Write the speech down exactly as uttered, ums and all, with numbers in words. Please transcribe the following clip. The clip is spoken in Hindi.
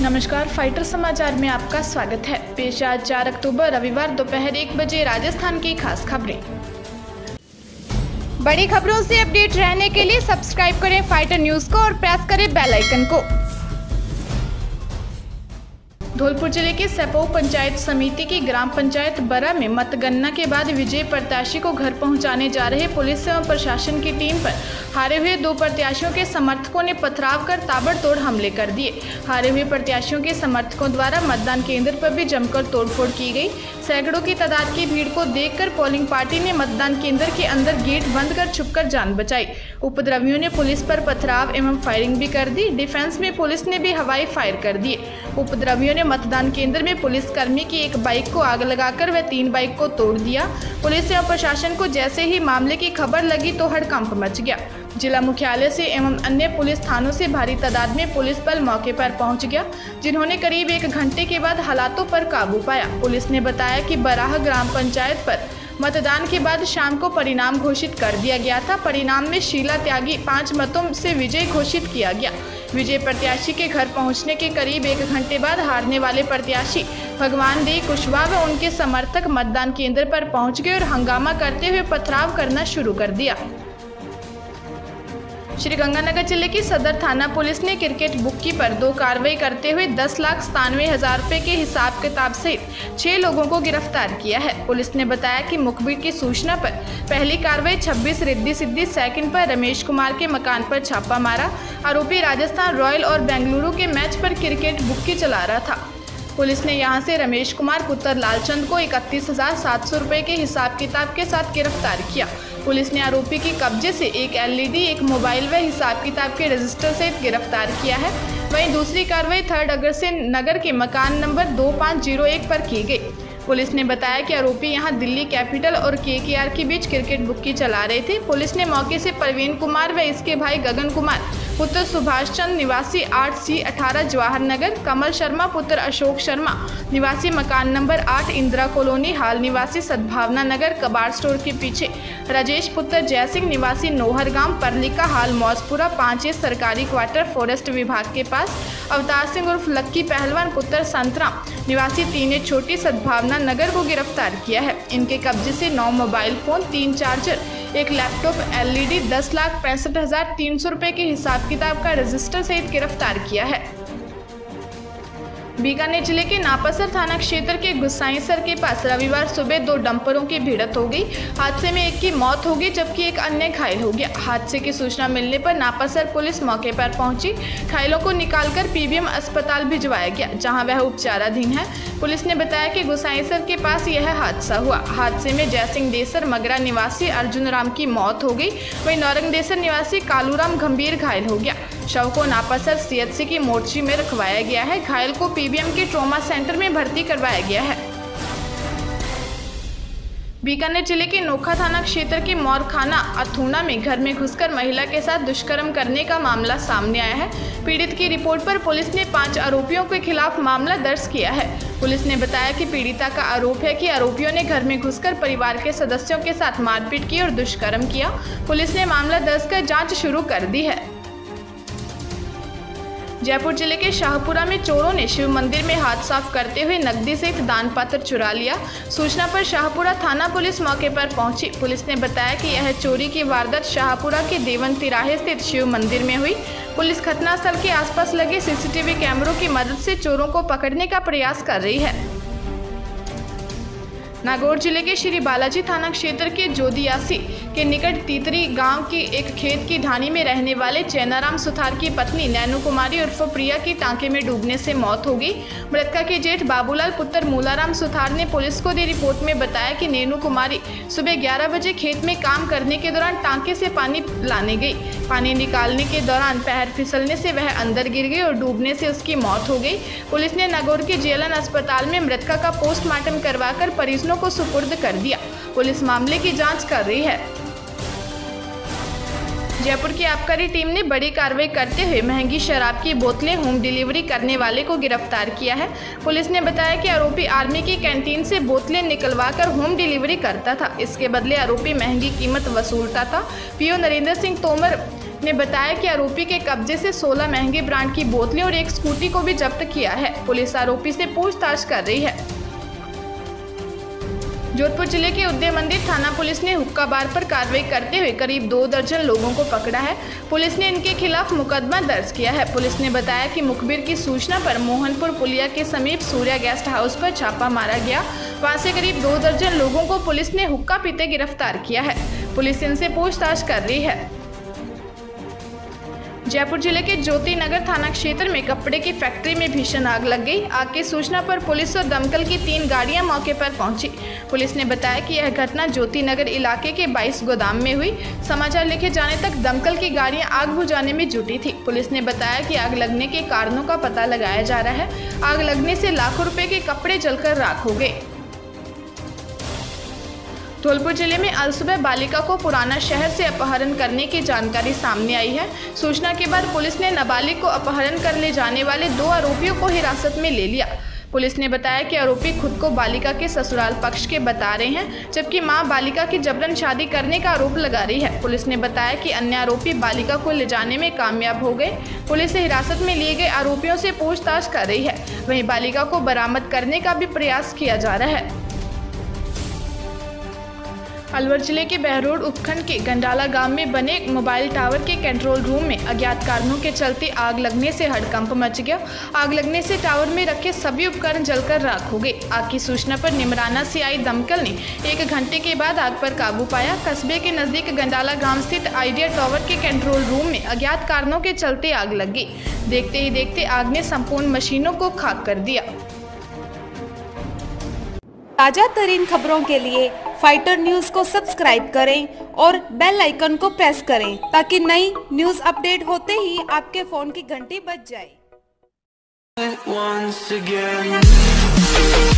नमस्कार, फाइटर समाचार में आपका स्वागत है। पेश आज चार अक्टूबर रविवार दोपहर एक बजे राजस्थान की खास खबरें। बड़ी खबरों से अपडेट रहने के लिए सब्सक्राइब करें फाइटर न्यूज को और प्रेस करें बेल आइकन को। धौलपुर जिले के सैपऊ पंचायत समिति की ग्राम पंचायत बरा में मतगणना के बाद विजयी प्रत्याशी को घर पहुंचाने जा रहे पुलिस एवं प्रशासन की टीम पर हारे हुए दो प्रत्याशियों के समर्थकों ने पथराव कर ताबड़तोड़ हमले कर दिए। हारे हुए प्रत्याशियों के समर्थकों द्वारा मतदान केंद्र पर भी जमकर तोड़फोड़ की गई। सैकड़ों की तादाद की भीड़ को देखकर पोलिंग पार्टी ने मतदान केंद्र के अंदर गेट बंद कर छुपकर जान बचाई। उपद्रवियों ने पुलिस पर पथराव एवं फायरिंग भी कर दी। डिफेंस में पुलिस ने भी हवाई फायर कर दिए। उपद्रवियों ने मतदान केंद्र में पुलिसकर्मी की एक बाइक को आग लगाकर वह तीन बाइक को तोड़ दिया। पुलिस एवं प्रशासन को जैसे ही मामले की खबर लगी तो हड़कंप मच गया। जिला मुख्यालय से एवं अन्य पुलिस थानों से भारी तादाद में पुलिस बल मौके पर पहुंच गया, जिन्होंने करीब एक घंटे के बाद हालातों पर काबू पाया। पुलिस ने बताया कि बराह ग्राम पंचायत पर मतदान के बाद शाम को परिणाम घोषित कर दिया गया था। परिणाम में शीला त्यागी पांच मतों से विजय घोषित किया गया। विजय प्रत्याशी के घर पहुंचने के करीब एक घंटे बाद हारने वाले प्रत्याशी भगवान देव कुशवाहा व उनके समर्थक मतदान केंद्र पर पहुंच गए और हंगामा करते हुए पथराव करना शुरू कर दिया। श्रीगंगानगर जिले की सदर थाना पुलिस ने क्रिकेट बुक्की पर दो कार्रवाई करते हुए दस लाख सतानवे हजार रुपए के हिसाब किताब सहित छह लोगों को गिरफ्तार किया है। पुलिस ने बताया कि मुखबिर की सूचना पर पहली कार्रवाई छब्बीस रिद्धि सिद्धि सेकंड पर रमेश कुमार के मकान पर छापा मारा। आरोपी राजस्थान रॉयल और बेंगलुरु के मैच पर क्रिकेट बुक्की चला रहा था। पुलिस ने यहां से रमेश कुमार पुत्र लालचंद को इकतीस हजार सात सौ रुपए के हिसाब किताब के साथ गिरफ्तार किया। पुलिस ने आरोपी के कब्जे से एक एलईडी, एक मोबाइल व हिसाब किताब के रजिस्टर सहित गिरफ्तार किया है। वहीं दूसरी कार्रवाई थर्ड अगस्त नगर के मकान नंबर दो पाँच जीरो एक पर की गई। पुलिस ने बताया कि आरोपी यहां दिल्ली कैपिटल और केकेआर के बीच क्रिकेट बुक्की चला रहे थे। पुलिस ने मौके से प्रवीण कुमार व इसके भाई गगन कुमार पुत्र सुभाष चंद निवासी आठ सी अठारह जवाहर नगर, कमल शर्मा पुत्र अशोक शर्मा निवासी मकान नंबर आठ इंदिरा कॉलोनी हाल निवासी सद्भावना नगर कबाड़ स्टोर के पीछे, राजेश पुत्र जयसिंह निवासी नोहर गांव परलिका हाल मौजपुरा पाँच ए सरकारी क्वार्टर फॉरेस्ट विभाग के पास, अवतार सिंह उर्फ लक्की पहलवान पुत्र संतराम निवासी तीन ए छोटी सद्भावना नगर को गिरफ्तार किया है। इनके कब्जे से नौ मोबाइल फोन, तीन चार्जर, एक लैपटॉप, एलईडी, दस लाख पैंसठ हजार तीन सौ रुपए के हिसाब किताब का रजिस्टर सहित गिरफ्तार किया है। बीकानेर जिले के नापासर थाना क्षेत्र के गुसाईसर के पास रविवार सुबह दो डंपरों की भिड़ंत हो गई। हादसे में एक की मौत हो गई जबकि एक अन्य घायल हो गया। हादसे की सूचना मिलने पर नापासर पुलिस मौके पर पहुंची। घायलों को निकालकर पीबीएम अस्पताल भिजवाया गया, जहां वह उपचाराधीन है। पुलिस ने बताया कि गुसाईसर के पास यह हादसा हुआ। हादसे में जयसिंह देसर मगरा निवासी अर्जुन राम की मौत हो गई। वहीं नौरंग देसर निवासी कालूराम गंभीर घायल हो गया। शव को नापासर सीएचसी की मोर्ची में रखवाया गया है। घायल को पीबीएम के ट्रॉमा सेंटर में भर्ती करवाया गया है। बीकानेर जिले के नोखा थाना क्षेत्र के मौरखाना अथुना में घर में घुसकर महिला के साथ दुष्कर्म करने का मामला सामने आया है। पीड़ित की रिपोर्ट पर पुलिस ने पांच आरोपियों के खिलाफ मामला दर्ज किया है। पुलिस ने बताया कि पीड़िता का आरोप है कि आरोपियों ने घर में घुसकर परिवार के सदस्यों के साथ मारपीट की और दुष्कर्म किया। पुलिस ने मामला दर्ज कर जाँच शुरू कर दी है। जयपुर जिले के शाहपुरा में चोरों ने शिव मंदिर में हाथ साफ करते हुए नकदी सहित दान पात्र चुरा लिया। सूचना पर शाहपुरा थाना पुलिस मौके पर पहुंची। पुलिस ने बताया कि यह चोरी की वारदात शाहपुरा के देवन तिराहे स्थित शिव मंदिर में हुई। पुलिस घटनास्थल के आसपास लगे सीसीटीवी कैमरों की मदद से चोरों को पकड़ने का प्रयास कर रही है। नागौर जिले के श्री बालाजी थाना क्षेत्र के जोदियासी के निकट तीतरी गांव की एक खेत की ढानी में रहने वाले चैनाराम सुथार की पत्नी नैनू कुमारी उर्फ प्रिया की टांके में डूबने से मौत हो गई। मृतका के जेठ बाबूलाल पुत्र मूलाराम सुथार ने पुलिस को दी रिपोर्ट में बताया कि नैनू कुमारी सुबह ग्यारह बजे खेत में काम करने के दौरान टांके से पानी लाने गई। पानी निकालने के दौरान पैर फिसलने से वह अंदर गिर गई और डूबने से उसकी मौत हो गई। पुलिस ने नागौर के जेएलएन अस्पताल में मृतका का पोस्टमार्टम करवाकर परिजनों को सुपुर्द कर दिया। पुलिस मामले की जांच कर रही है। जयपुर की आबकारी टीम ने बड़ी कार्रवाई करते हुए महंगी शराब की बोतलें होम डिलीवरी करने वाले को गिरफ्तार किया है। पुलिस ने बताया कि आरोपी आर्मी की कैंटीन से बोतलें निकलवाकर होम डिलीवरी करता था। इसके बदले आरोपी महंगी कीमत वसूलता था। पीओ नरेंद्र सिंह तोमर ने बताया कि आरोपी के कब्जे से सोलह महंगे ब्रांड की बोतलें और एक स्कूटी को भी जब्त किया है। पुलिस आरोपी से पूछताछ कर रही है। जोधपुर जिले के उदय मंदिर थाना पुलिस ने हुक्का बार पर कार्रवाई करते हुए करीब दो दर्जन लोगों को पकड़ा है। पुलिस ने इनके खिलाफ मुकदमा दर्ज किया है। पुलिस ने बताया कि मुखबिर की सूचना पर मोहनपुर पुलिया के समीप सूर्या गेस्ट हाउस पर छापा मारा गया। वहां से करीब दो दर्जन लोगों को पुलिस ने हुक्का पीते गिरफ्तार किया है। पुलिस इनसे पूछताछ कर रही है। जयपुर जिले के ज्योति नगर थाना क्षेत्र में कपड़े की फैक्ट्री में भीषण आग लग गई। आग की सूचना पर पुलिस और दमकल की तीन गाड़ियां मौके पर पहुंची। पुलिस ने बताया कि यह घटना ज्योति नगर इलाके के बाईस गोदाम में हुई। समाचार लिखे जाने तक दमकल की गाड़ियां आग बुझाने में जुटी थी। पुलिस ने बताया कि आग लगने के कारणों का पता लगाया जा रहा है। आग लगने से लाखों रुपए के कपड़े जलकर राख हो गए। धौलपुर जिले में अलसुबह बालिका को पुराना शहर से अपहरण करने की जानकारी सामने आई है। सूचना के बाद पुलिस ने नाबालिग को अपहरण कर ले जाने वाले दो आरोपियों को हिरासत में ले लिया। पुलिस ने बताया कि आरोपी खुद को बालिका के ससुराल पक्ष के बता रहे हैं, जबकि मां बालिका की जबरन शादी करने का आरोप लगा रही है। पुलिस ने बताया कि अन्य आरोपी बालिका को ले जाने में कामयाब हो गए। पुलिस से हिरासत में लिए गए आरोपियों से पूछताछ कर रही है। वहीं बालिका को बरामद करने का भी प्रयास किया जा रहा है। अलवर जिले के बहरोड उपखंड के गंडाला गांव में बने मोबाइल टावर के कंट्रोल रूम में अज्ञात कारणों के चलते आग लगने से हड़कंप मच गया। आग लगने से टावर में रखे सभी उपकरण जलकर राख हो गए। आग की सूचना पर निमराना से आई दमकल ने एक घंटे के बाद आग पर काबू पाया। कस्बे के नजदीक गंडाला गांव स्थित आइडिया टावर के कंट्रोल रूम में अज्ञात कारणों के चलते आग लग गई। देखते ही देखते आग ने संपूर्ण मशीनों को खाक कर दिया। ताजा तरीन खबरों के लिए फाइटर न्यूज को सब्सक्राइब करें और बेल आइकन को प्रेस करें ताकि नई न्यूज अपडेट होते ही आपके फोन की घंटी बज जाए।